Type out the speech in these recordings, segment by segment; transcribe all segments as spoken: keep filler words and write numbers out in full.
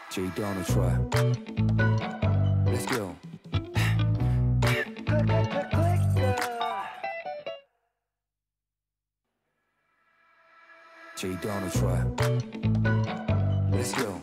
J Donald Trump. Let's go. J Donald Trump. Let's go.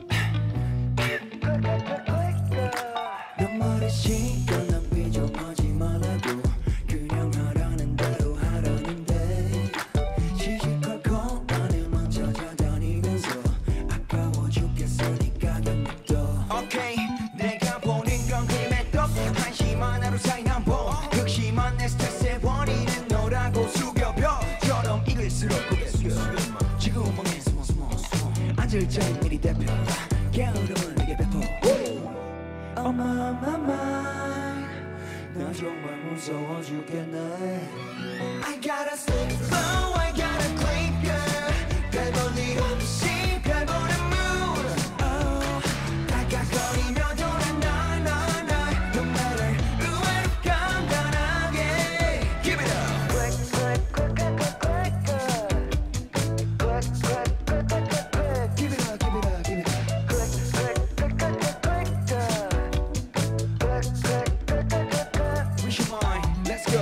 넌 말이지 난 비정하지 말라고 그냥 하라는 대로 하라는데 시시콜콜 안에만 찾아다니면서 아까워 죽겠으니까 좀 믿어. 오케이 내가 보는 건 그림의 떡 한심한 하루 사이 한번 극심한 내 스트레스의 원인은 너라고 숙여벼처럼 익을수록 고개 숙여 지금 멍해 숨어 숨어 숨어 앉을 자리 미리 대표 게으름을 내게 베풀어. Oh my my my 나 정말 무서워 죽겠네. I gotta sleep slow, I gotta clean girl 별 볼 일 없이 별 보는 mood oh, 다가거리며 돌아 날 날 날 No matter 의외로 간단하게 Give it up Click click click click click click Click click click click click click Give it up, give it up, give it up Click click click click click click Click click click click click click Reach your mind, let's go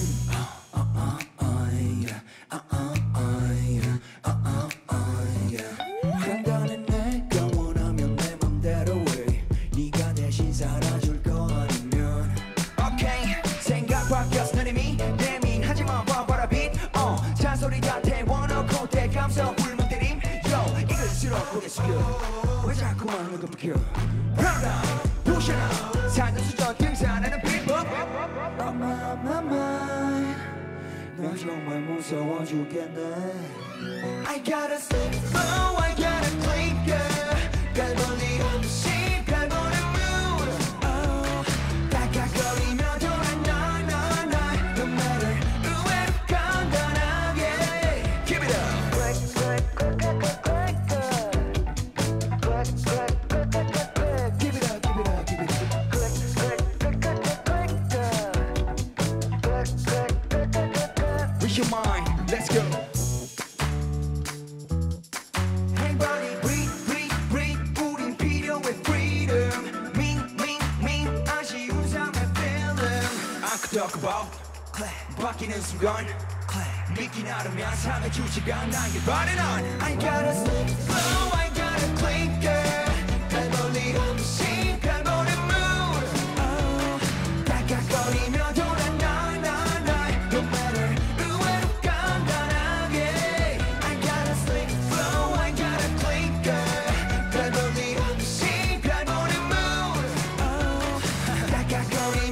간단해 내가 원하면 내 맘대로 해 네가 대신 살아줄 거 아니면 오케이 생각 바뀌었어 넌 이미 예민하지만 봐봐라 빛 어, 잔소리 다 태워놓고 대감성 불문 때림 Yo 이글수록 고개 숙여 왜 자꾸만 눈을 깜빡여. Round up, push it up 사는 수저 등산하는 비법 Oh my my my 나 정말 무서워 죽겠네. I gotta sleep slow, I gotta clean girl 별 볼 일 없이 별 보는 mood oh, 다가거리며 돌아 날 날 날 No matter 의외로 간단하게 Give it up Click click click click click click Click click click click click click Give it up give it up give it up. Click click click click click click click Click click click click click click Reach your mind, let's go Hey buddy, breathe, breathe, breathe 우린 필요해 freedom 밍, 밍, 밍 아쉬운 삶의 feeling I could talk about 바뀌는 순간 믿기 나름이야 삶의 주체가 나의 body on I gotta sleep slow, I gotta clean girl 별 볼 일 없이 별 보는 mood oh, 다가거리며 돌아 날 날 날 No matter 의외로 간단하게 I gotta sleep slow, I gotta clean girl 별 볼 일 없이 별 보는 mood oh, 다가거리